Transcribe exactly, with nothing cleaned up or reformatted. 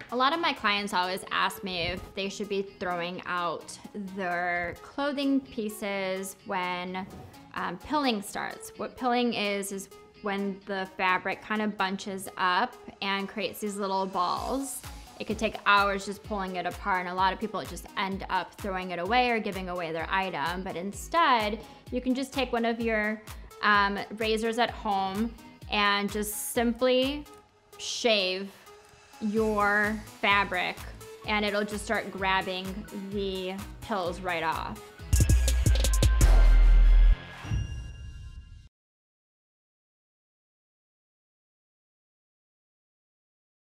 A lot of my clients always ask me if they should be throwing out their clothing pieces when um, pilling starts. What pilling is, is when the fabric kind of bunches up and creates these little balls. It could take hours just pulling it apart, and a lot of people just end up throwing it away or giving away their item. But instead, you can just take one of your um, razors at home and just simply shave your fabric, and it'll just start grabbing the pills right off.